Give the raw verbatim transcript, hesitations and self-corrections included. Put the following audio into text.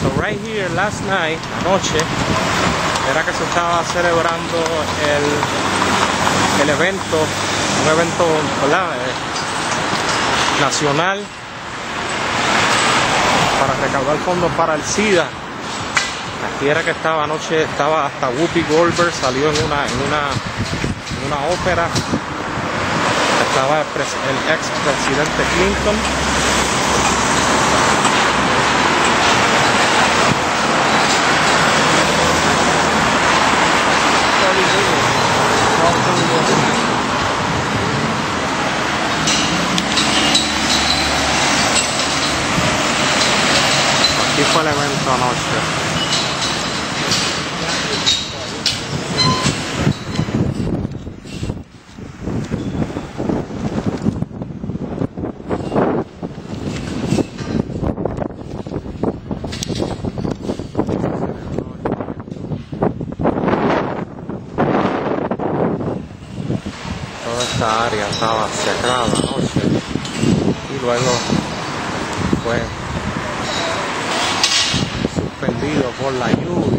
So right here last night, anoche, era que se estaba celebrando el, el evento, un evento, ¿verdad? Eh, nacional para recaudar fondos para el SIDA. Aquí era que estaba anoche, estaba hasta Whoopi Goldberg, salió en una, en una, en una ópera. Estaba el, el ex presidente Clinton. Aquí fue el evento anoche. Toda esta área estaba cerrada anoche y luego fue suspendido por la lluvia.